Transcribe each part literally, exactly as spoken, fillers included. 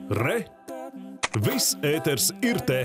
Re! Viss ēters ir te!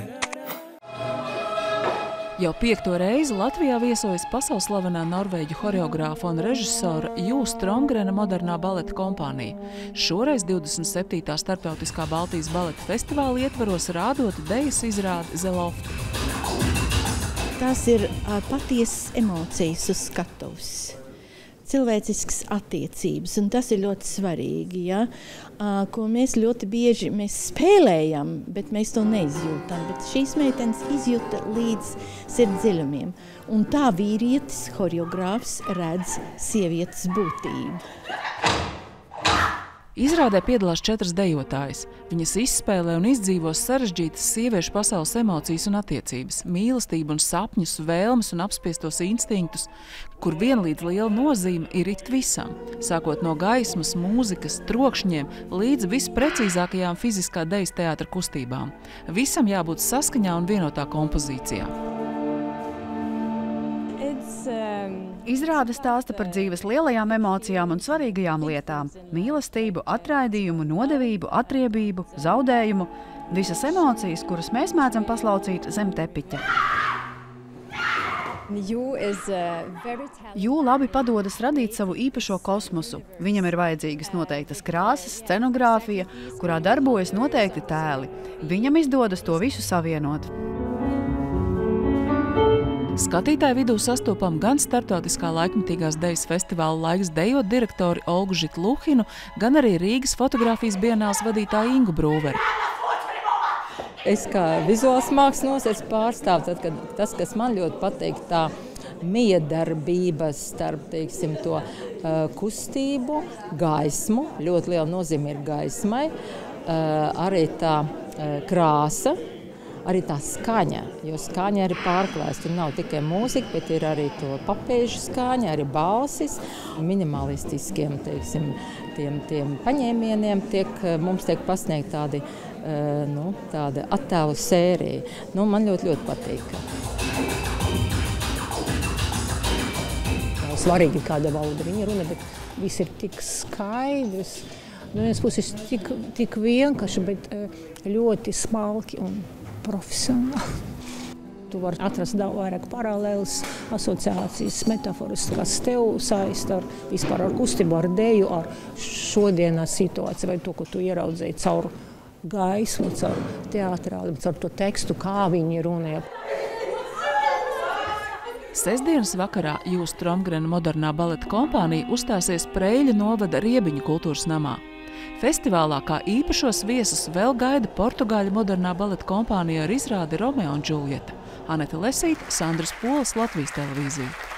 Jau piekto reizi Latvijā viesojas pasaulslavenā norvēģu horeogrāfa un režisora Jū Stromgrena modernā baleta kompānija. Šoreiz divdesmit septītā starptautiskā Baltijas baleta festivāla ietvaros rādot dejas izrādi The Loft. Tās ir patiesas emocijas uz skatuves. Cilvēcisks attiecības, un tas ir ļoti svarīgi, ja? Ko mēs ļoti bieži mēs spēlējam, bet mēs to neizjūtam. Bet šīs meitenes izjūta līdz sirdsdziļumiem. Un tā vīrietis, horeogrāfs, redz sievietes būtību. Izrādē piedalās četras dejotājas. Viņas izspēlē un izdzīvos sarežģītas sieviešu pasaules emocijas un attiecības, mīlestību un sapņus, vēlmes un apspiestos instinktus, kur vienlīdz liela nozīme ir it visam, sākot no gaismas, mūzikas, trokšņiem, līdz visprecīzākajām fiziskā dejas teātra kustībām. Visam jābūt saskaņā un vienotā kompozīcijā. Izrāde stāsta par dzīves lielajām emocijām un svarīgajām lietām – mīlestību, atraidījumu, nodevību, atriebību, zaudējumu – visas emocijas, kuras mēs mēdzam paslaucīt zem tepiķa. Jū labi padodas radīt savu īpašo kosmosu. Viņam ir vajadzīgas noteiktas krāsas, scenogrāfija, kurā darbojas noteikti tēli. Viņam izdodas to visu savienot. Skatītāju vidū sastopam gan starptautiskā laikmetīgās dejas festivāla Laiks dejot direktori Olgu Žitluhinu, gan arī Rīgas fotogrāfijas bienāles vadītāju Ingu Brūveri. Es kā vizuāls mākslinieces pārstāvu, tad, kad tas, kas man ļoti patīk, tā miedarbība starp, teiksim, to uh, kustību, gaismu, ļoti liela nozīme ir gaismai, uh, arī tā uh, krāsa, arī tā skaņa, jo skaņa arī pārklājas. Tur nav tikai mūzika, bet ir arī to papēžu skaņa, arī balsis. Minimalistiskiem, teiksim, tiem, tiem paņēmieniem tiek, mums tiek pasniegt tādi, nu, tāda attēlu sērija. Nu, man ļoti, ļoti patīk. Nav svarīgi, kāda valoda viņa runa, bet viss ir tik skaidrs. No vienas puses tik, tik vienkārši, bet ļoti smalki un profesionāli. Tu vari atrast daudz vairāk paralēlas, asociācijas, metaforas, kas tev saista ar vispār ar kustību, ar deju, ar šodienas situāciju, vai to, ko tu ieraudzīji caur gaismu, caur teātrāli, caur to tekstu, kā viņi runāja. Sestdienas vakarā Jū Stromgrena modernā baleta kompānija uzstāsies Preiļu novada Riebiņu kultūras namā. Festivālā kā īpašos viesus vēl gaida Portugāļu modernā baleta kompānija ar izrādi Romeo un Džuljeta. Anete Lesīte, Sandrs Polis, Latvijas televīzija.